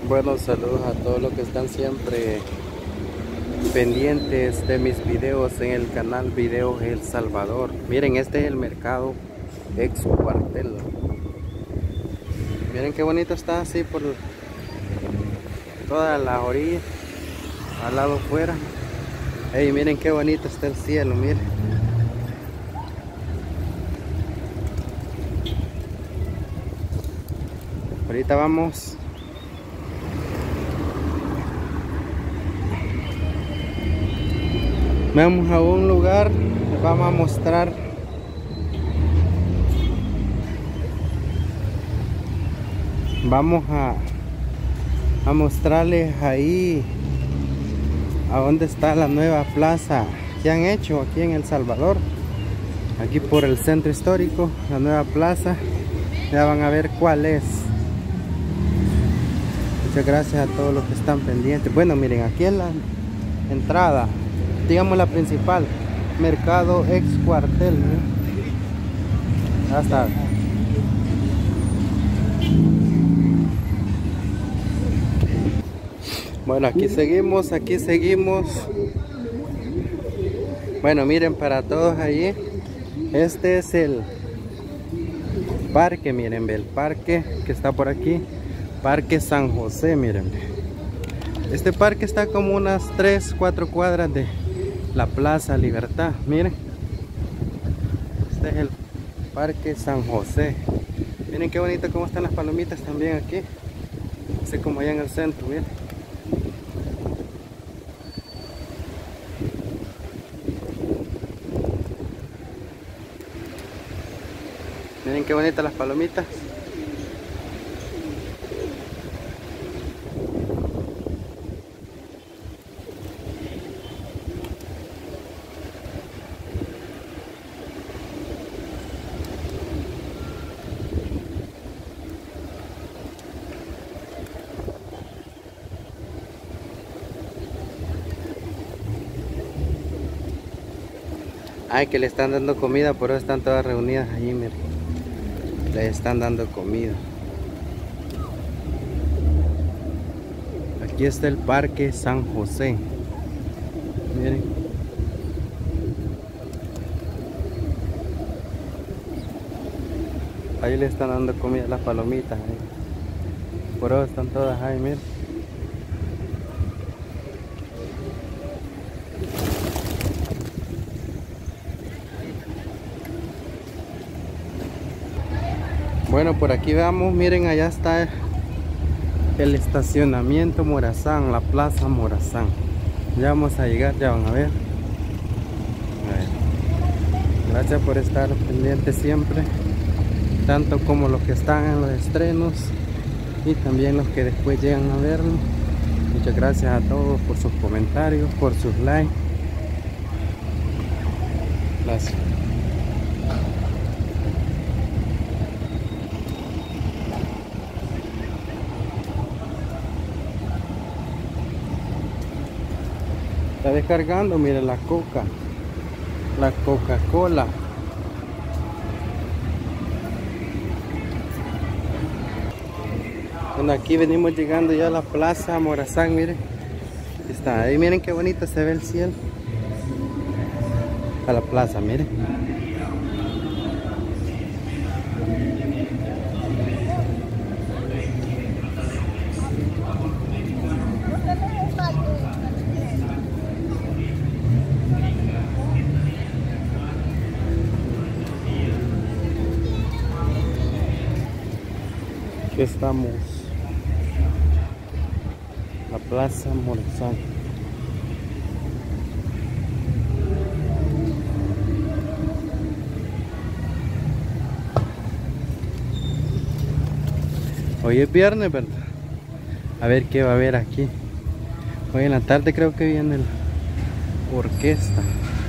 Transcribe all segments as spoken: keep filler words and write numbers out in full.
Bueno, saludos a todos los que están siempre pendientes de mis videos en el canal Videos El Salvador. Miren, este es el mercado ex cuartel. Miren qué bonito está así por todas las orillas, al lado afuera. Hey, miren qué bonito está el cielo, miren. Ahorita vamos Vamos a un lugar, les vamos a mostrar Vamos a, a mostrarles ahí a dónde está la nueva plaza que han hecho aquí en El Salvador. Aquí por el centro histórico, la nueva plaza. Ya van a ver cuál es. Muchas gracias a todos los que están pendientes. Bueno, miren, aquí en la entrada, digamos la principal, mercado ex cuartel, ¿no? Ya está. Bueno, aquí seguimos, aquí seguimos. Bueno, miren, para todos allí, este es el parque, miren, el parque que está por aquí, Parque San José, miren. Este parque está como unas tres, cuatro cuadras de la Plaza Libertad, miren. Este es el Parque San José. Miren qué bonito cómo están las palomitas también aquí. Así como allá en el centro, miren. Miren qué bonitas las palomitas. Ay, que le están dando comida, por eso están todas reunidas allí, miren. Le están dando comida. Aquí está el Parque San José. Miren. Ahí le están dando comida a las palomitas. Ahí. Por eso están todas ahí, miren. Bueno, por aquí vamos, miren, allá está el estacionamiento Morazán, la Plaza Morazán. Ya vamos a llegar, ya van a ver. A ver. Gracias por estar pendientes siempre, tanto como los que están en los estrenos y también los que después llegan a verlo. Muchas gracias a todos por sus comentarios, por sus likes. Gracias. Está descargando, miren, la coca, la Coca-Cola. Bueno, aquí venimos llegando ya a la Plaza Morazán, miren. Está ahí, miren qué bonito se ve el cielo. A la plaza, miren. Aquí estamos, la Plaza Morazán. Hoy es viernes, ¿verdad? A ver qué va a haber aquí. Hoy en la tarde creo que viene la orquesta.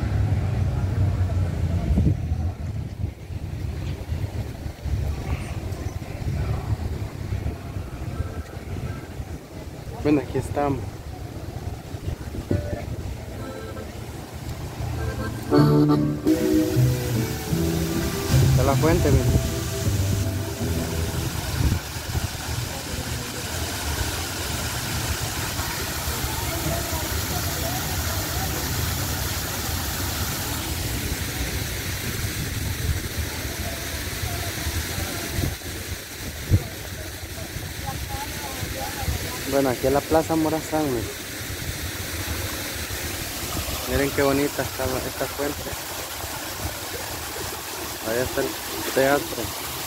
Bueno, aquí estamos. Está la fuente, miren. Bueno, aquí es la Plaza Morazán. Miren, miren qué bonita está esta fuente. Allá está el teatro.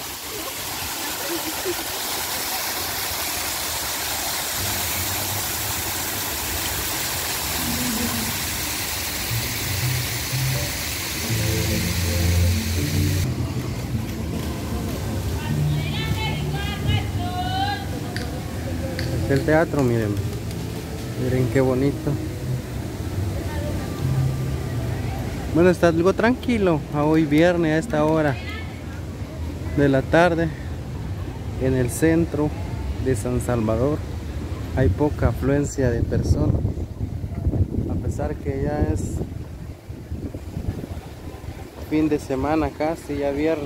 Este es el teatro, miren. Miren qué bonito. Bueno, está algo tranquilo a hoy viernes a esta hora de la tarde en el centro de San Salvador. Hay poca afluencia de personas, a pesar que ya es fin de semana, casi ya viernes.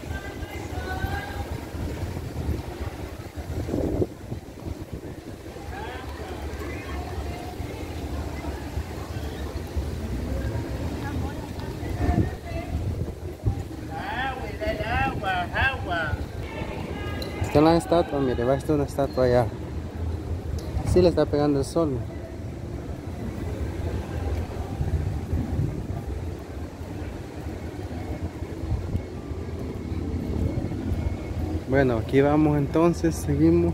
Están las estatuas, mire, va a estar una estatua allá. Sí le está pegando el sol. Bueno, aquí vamos entonces, seguimos.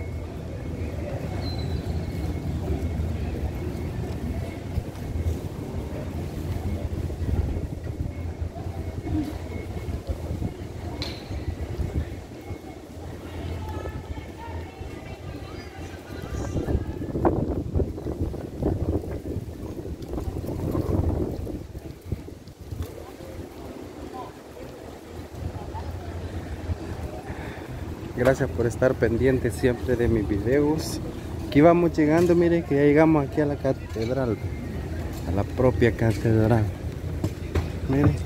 Gracias por estar pendientes siempre de mis videos. Aquí vamos llegando, miren que ya llegamos aquí a la catedral, a la propia catedral. Miren.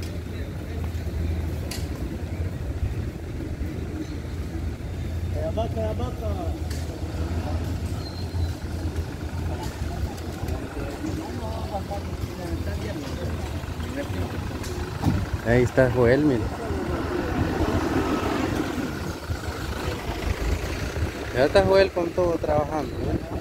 Ahí está Joel, miren. Ya está Joel con todo trabajando, ¿eh?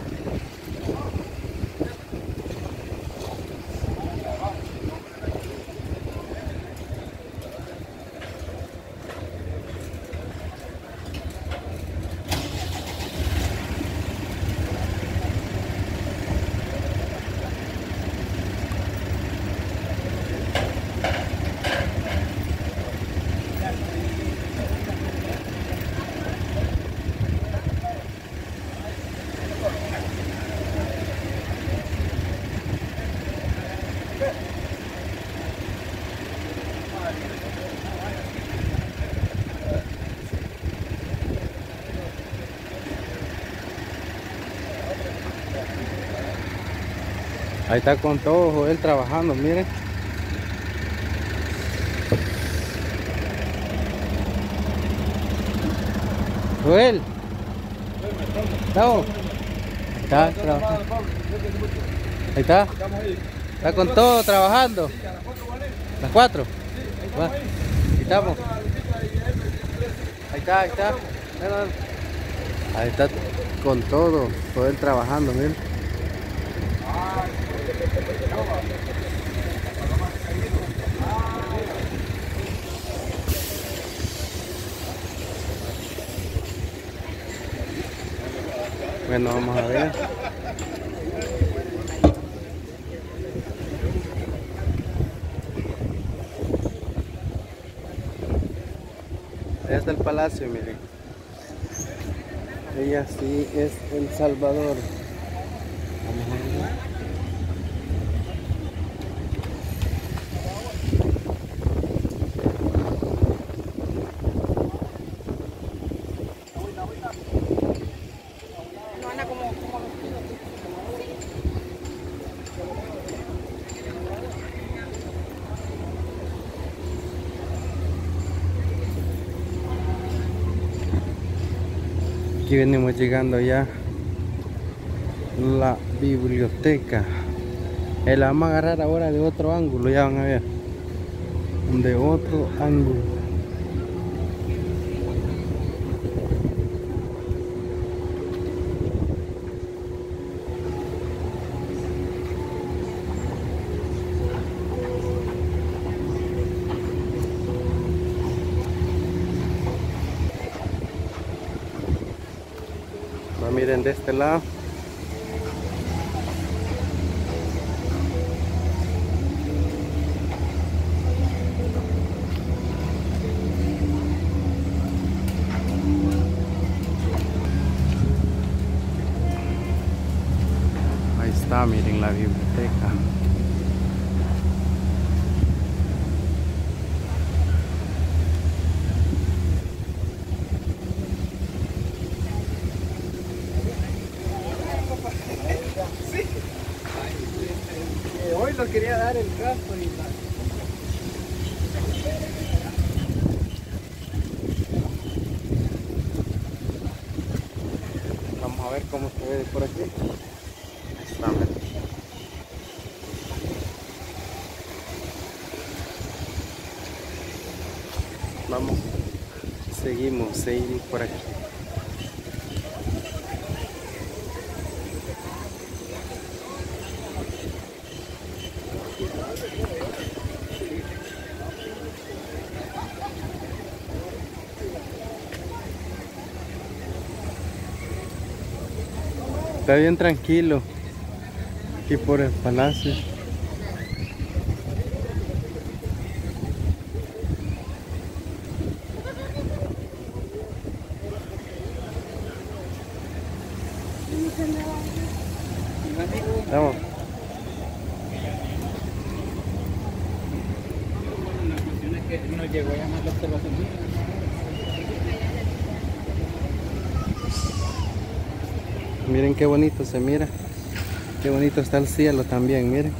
Ahí está con todo Joel trabajando, miren. Joel. ¿Estamos? Está trabajando. Ahí está. Está con todo trabajando. ¿Las cuatro? Va. Ahí estamos. Ahí está, ahí está. Ahí está con todo, Joel trabajando, miren. Bueno, vamos a ver. Allá está el palacio, miren. Ella sí es El Salvador. Vamos a ver. Aquí venimos llegando ya la biblioteca. Eh, la vamos a agarrar ahora de otro ángulo, ya van a ver. De otro ángulo. miren de este lado. Ahí está, miren la biblioteca. Hoy lo quería dar el gasto y la... Vamos a ver cómo se ve por aquí. Ahí está, miren. Vamos, seguimos, seguimos por aquí. Está bien tranquilo aquí por el palacio. Vamos. No llegó a llamar la observación. Miren qué bonito se mira. Qué bonito está el cielo también, miren.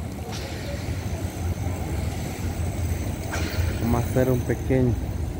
Vamos a hacer un pequeño.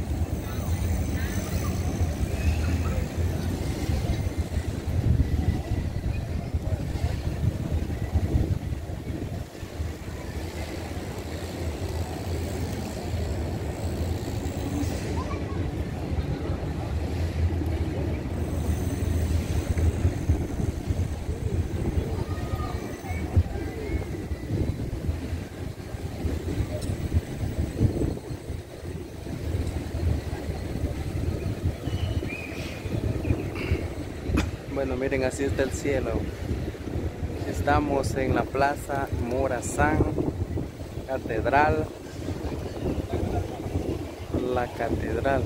Bueno, miren, así está el cielo. Estamos en la Plaza Morazán, Catedral. La catedral.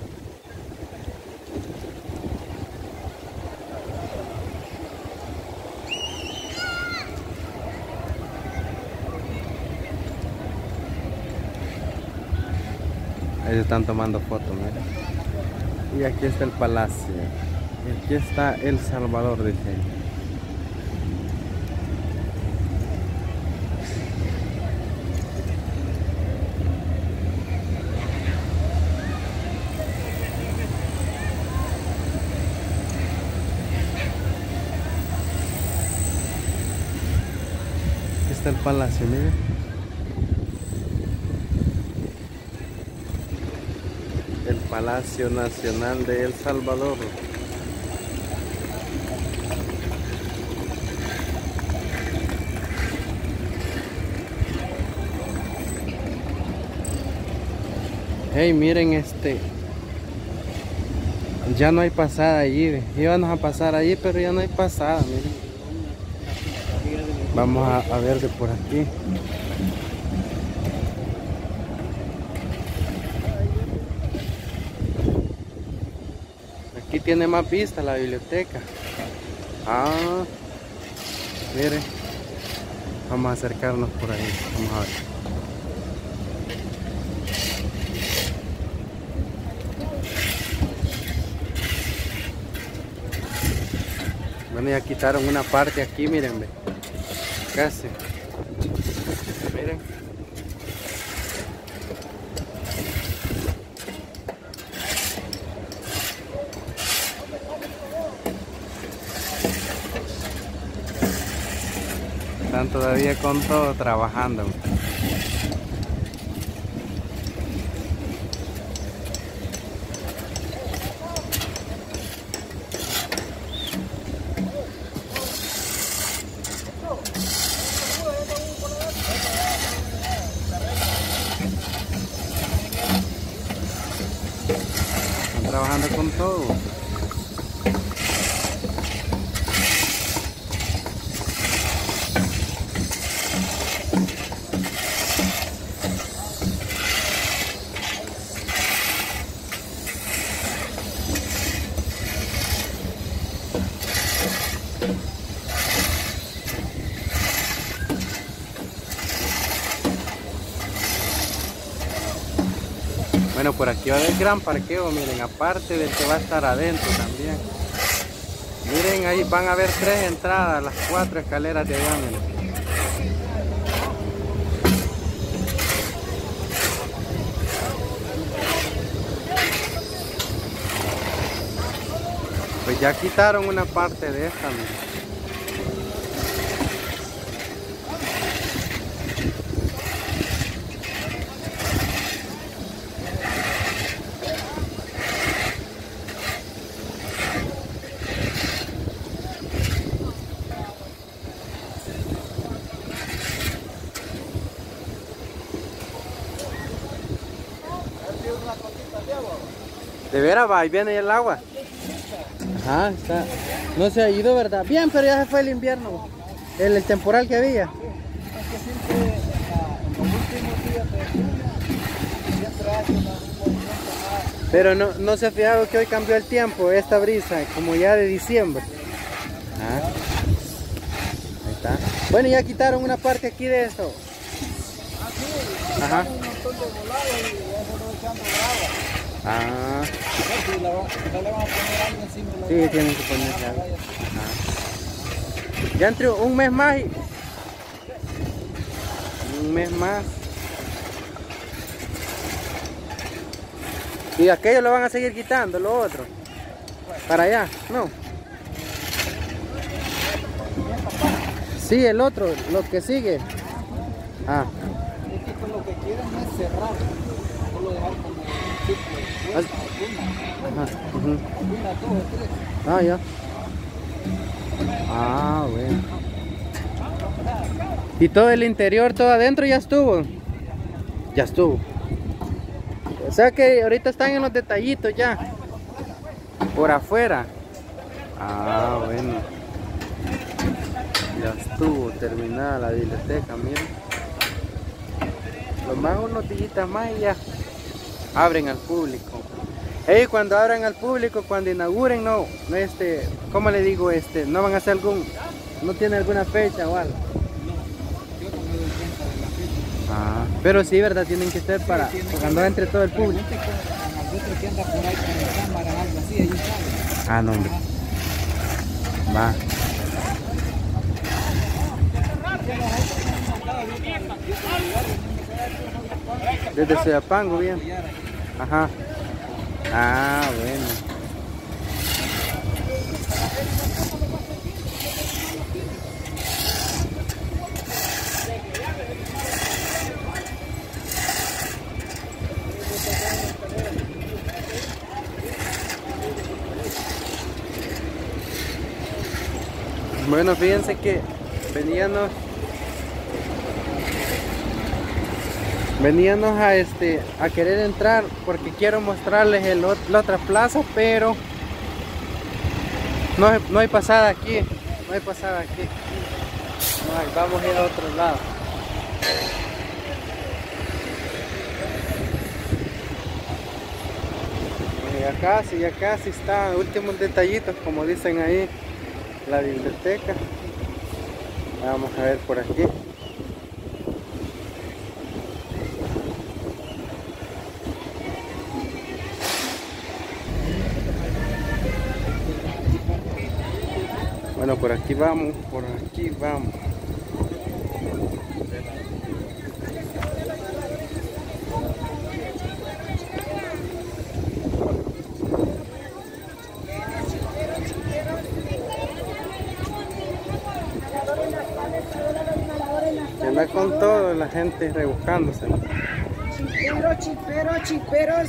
Ahí se están tomando fotos, miren. Y aquí está el palacio. Y aquí está El Salvador, dice ahí. Aquí está el palacio, miren. El Palacio Nacional de El Salvador. Hey, miren este. Ya no hay pasada allí. Íbamos a pasar allí, pero ya no hay pasada, miren. Vamos a, a ver de por aquí. Aquí tiene más vista la biblioteca. Ah, miren. Vamos a acercarnos por ahí. Vamos a ver. Bueno, ya quitaron una parte aquí, miren, ve. Casi. Miren. Están todavía con todo trabajando. Están trabajando con todo. Bueno, por aquí va a haber gran parqueo, miren, aparte del que va a estar adentro también. Miren, ahí van a haber tres entradas, las cuatro escaleras de allá, miren. Pues ya quitaron una parte de esta, miren. De veras va, ahí viene el agua. Ajá, está. No se ha ido, ¿verdad? Bien, pero ya se fue el invierno. El, el temporal que había. Pero no, no se ha fijado que hoy cambió el tiempo, esta brisa, como ya de diciembre. Ah. Ahí está. Bueno, ya quitaron una parte aquí de esto. Ajá. Ah. Sí, tienen que ponerse algo. Ah. Ya entre un mes más y... Un mes más. Y aquello lo van a seguir quitando, lo otro. Para allá, no. Sí, el otro, lo que sigue. Ah. Lo que quieren es cerrar, solo dejar como un ciclo, una, ajá, uh-huh. una, dos o tres. Ah, ya. Ah, bueno. Y todo el interior, todo adentro ya estuvo. Ya estuvo. O sea que ahorita están en los detallitos ya. Por afuera. Ah, bueno. Ya estuvo terminada la biblioteca, miren. Lo más unos días más y ya abren al público. Ellos cuando abran al público, cuando inauguren, no, no este, ¿cómo le digo? Este, no van a hacer algún, no tiene alguna fecha o algo. Yo no me doy cuenta de la fecha. Ah, pero sí, ¿verdad? Tienen que ser para Sí, cuando entre todo el público. Nosotros que anda por ahí con cámaras, algo así, ellos saben. Ah, no, hombre. Va. Desde Soyapango, bien. Ajá. Ah, bueno. Bueno, fíjense que veníamos veníamos a este a querer entrar porque quiero mostrarles el, la otra plaza, pero no, no hay pasada aquí, no hay pasada aquí, no hay, vamos a ir a otro lado. Ya casi, ya casi está, últimos detallitos como dicen ahí, la biblioteca. Vamos a ver por aquí. Bueno, por aquí vamos, por aquí vamos. Que anda con todo, la gente rebuscándose. Chipero, chipero, chiperos.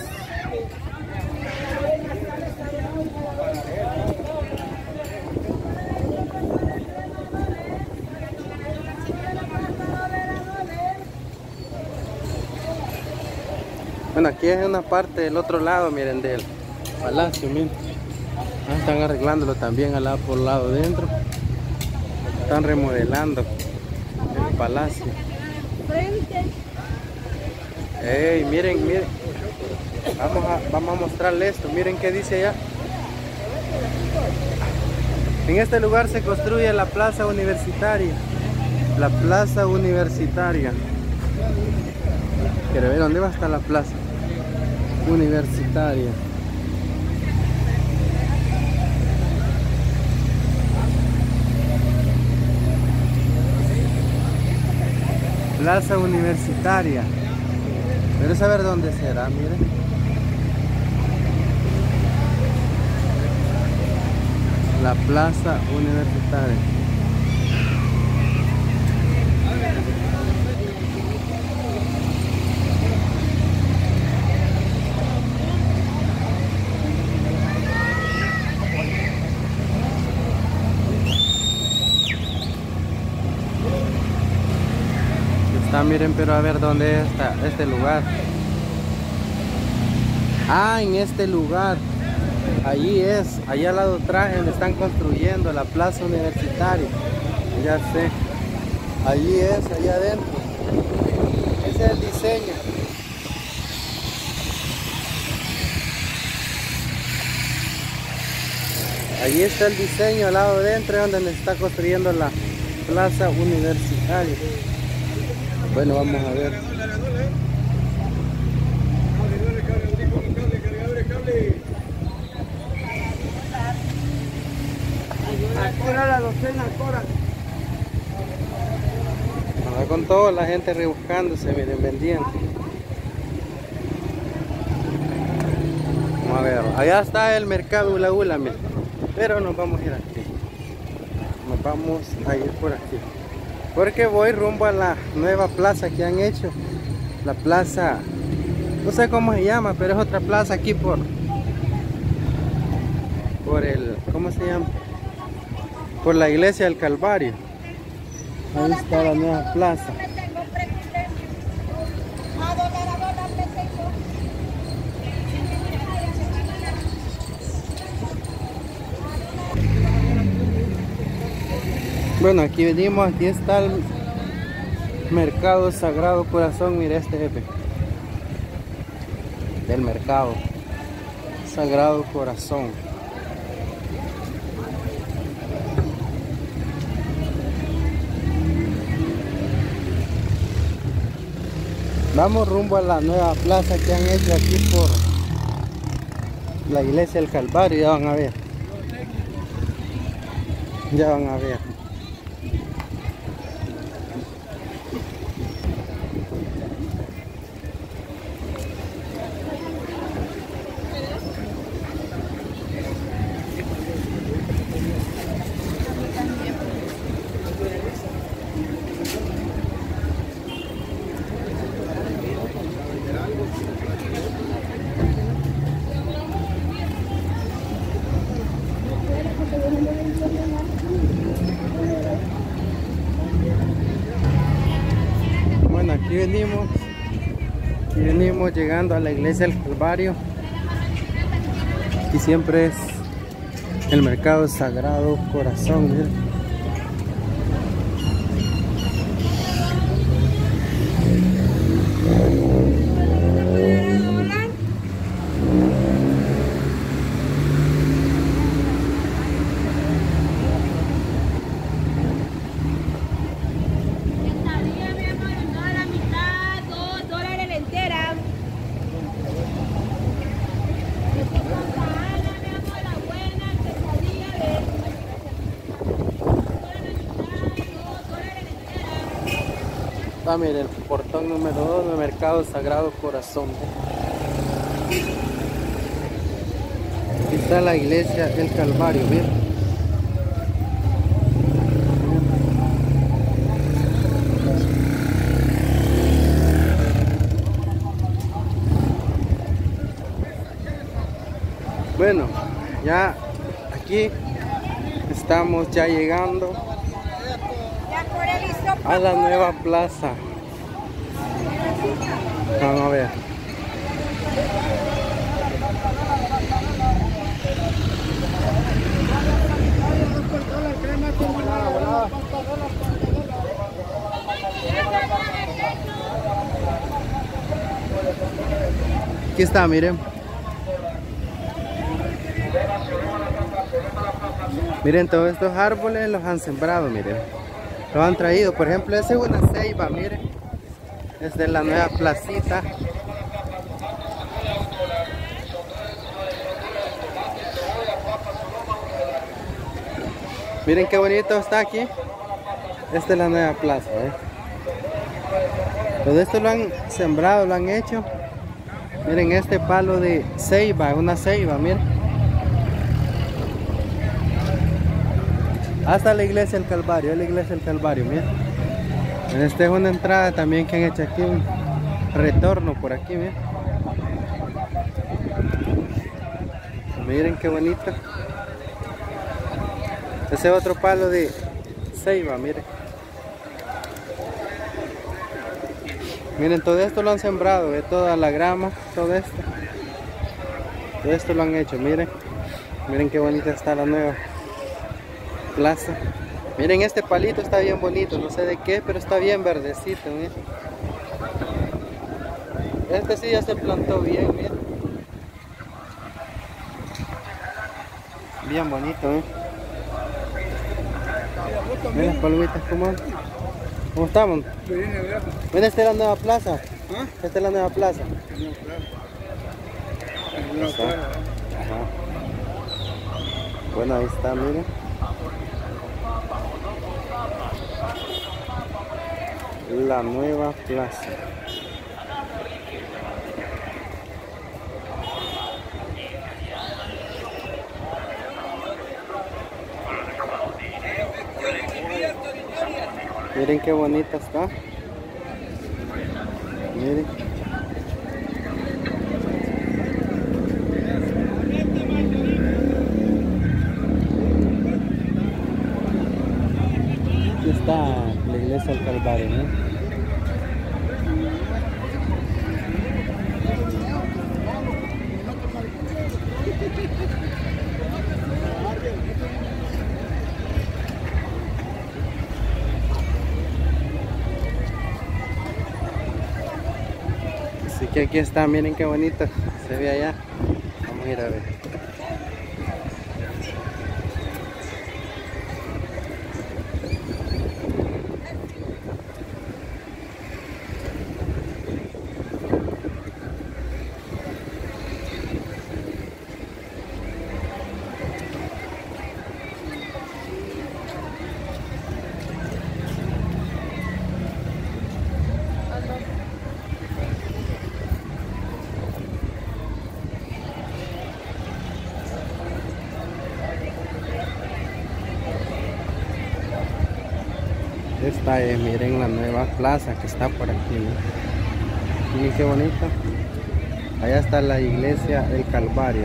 Bueno, aquí es una parte del otro lado, miren, del palacio, miren. Ah, están arreglándolo también al lado por el lado dentro. Están remodelando el palacio. Ey, miren, miren. Vamos a, vamos a mostrarle esto. Miren qué dice allá. En este lugar se construye la plaza universitaria. La plaza universitaria. Quiero ver dónde va a estar la plaza. Universitaria. Plaza Universitaria. Pero saber dónde será, miren. La Plaza Universitaria. Está, miren, pero a ver dónde está este lugar. Ah, en este lugar. Allí es, allá al lado atrás donde están construyendo la Plaza Universitaria. Ya sé. Allí es, allá adentro. Ese es el diseño. Allí está el diseño al lado adentro donde se está construyendo la Plaza Universitaria. Bueno, vamos a ver. Acora la docena, acora. Ahora con toda la gente rebuscándose, miren, vendiendo. Vamos a ver, allá está el mercado Ula Ula, miren. Pero nos vamos a ir aquí. Nos vamos a ir por aquí. Porque voy rumbo a la nueva plaza que han hecho. La plaza, no sé cómo se llama, pero es otra plaza aquí por por el, ¿cómo se llama? Por la iglesia del Calvario. Ahí está la nueva plaza. Bueno, aquí venimos, aquí está el mercado Sagrado Corazón. Mire este jefe del mercado Sagrado Corazón. Vamos rumbo a la nueva plaza que han hecho aquí por la iglesia del Calvario. Ya van a ver. Ya van a ver. Bueno, aquí venimos, aquí venimos llegando a la iglesia del Calvario. Aquí siempre es el mercado Sagrado Corazón, miren. Ah, miren, el portón número dos del mercado Sagrado Corazón. Aquí está la iglesia del Calvario, miren. Bueno, ya aquí estamos ya llegando a la nueva plaza. Vamos a ver. Aquí está, miren. Miren, todos estos árboles los han sembrado, miren. Los han traído. Por ejemplo, esa es una ceiba, miren. Es de la nueva placita. Miren qué bonito está aquí. Esta es la nueva plaza, ¿eh? Todo esto lo han sembrado, lo han hecho. Miren este palo de ceiba, una ceiba, miren. Hasta la iglesia del Calvario, es la iglesia del Calvario, miren. Esta es una entrada también que han hecho aquí, un retorno por aquí, miren. Miren qué bonito. Ese es otro palo de ceiba, miren. Miren, todo esto lo han sembrado, de toda la grama, todo esto. Todo esto lo han hecho, miren. Miren qué bonita está la nueva plaza. Miren, este palito está bien bonito, no sé de qué, pero está bien verdecito, miren. Este sí ya se plantó bien, miren. Bien bonito, ¿eh? Miren las palomitas, ¿cómo? ¿Cómo estamos? Miren, esta es la nueva plaza. ¿Ah? Esta es la nueva plaza. No, Está. claro. Ajá. Bueno, ahí está, miren. La nueva plaza. Miren qué bonita está. Miren. Aquí está la iglesia del Calvario, ¿no? Así que aquí está, miren qué bonito se ve allá. Vamos a ir a ver. Esta es, miren la nueva plaza que está por aquí, ¿no? Miren qué bonita. Allá está la iglesia El Calvario.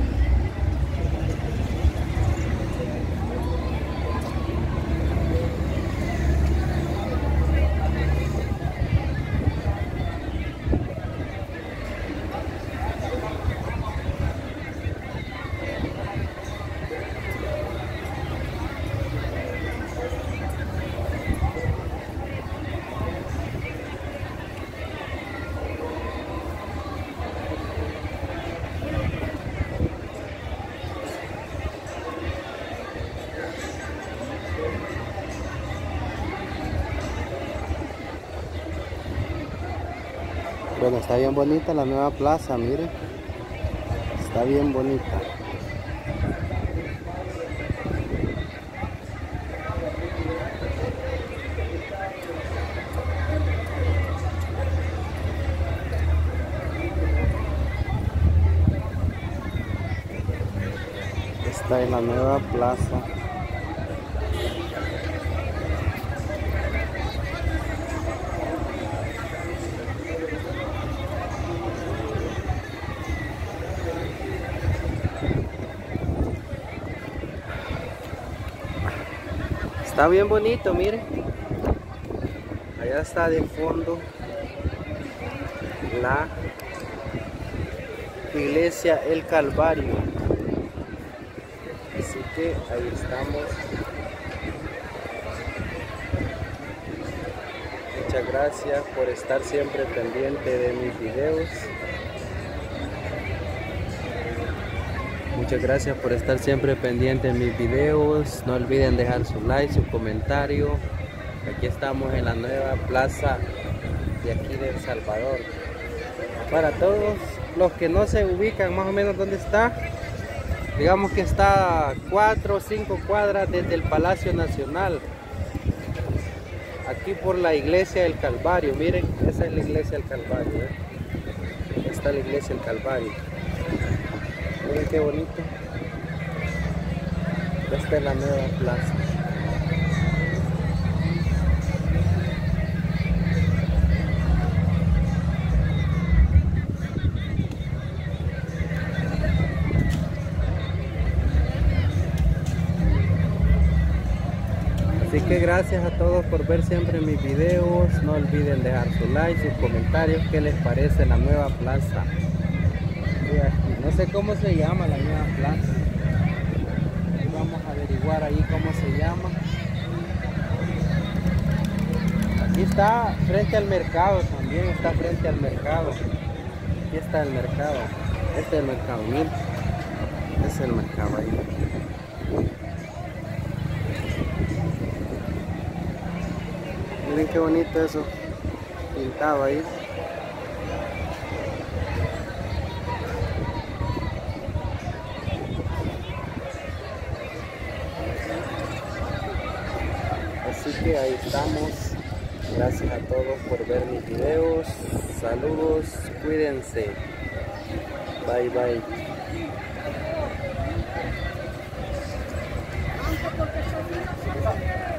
Bueno, está bien bonita la nueva plaza, miren. Está bien bonita. Esta es la nueva plaza. Está bien bonito, miren. Allá está de fondo la iglesia El Calvario. Así que ahí estamos. Muchas gracias por estar siempre pendiente de mis videos. Muchas gracias por estar siempre pendiente de mis videos. No olviden dejar su like, su comentario. Aquí estamos en la nueva plaza de aquí de El Salvador. Para todos los que no se ubican más o menos dónde está, Digamos que está a cuatro o cinco cuadras desde el Palacio Nacional. Aquí por la iglesia del Calvario. Miren, esa es la iglesia del Calvario. ¿eh? Esta está la iglesia del Calvario. Miren qué bonito. Esta es la nueva plaza. Así que gracias a todos por ver siempre mis videos. No olviden dejar su like, sus comentarios. ¿Qué les parece la nueva plaza? No sé cómo se llama la nueva plaza. Vamos a averiguar ahí cómo se llama. Aquí está frente al mercado también. Está frente al mercado. Aquí está el mercado. Este es el mercado. Miren. Este es el mercado ahí. Miren qué bonito eso, pintado ahí. Así que ahí estamos. Gracias a todos por ver mis videos. Saludos, cuídense. Bye bye.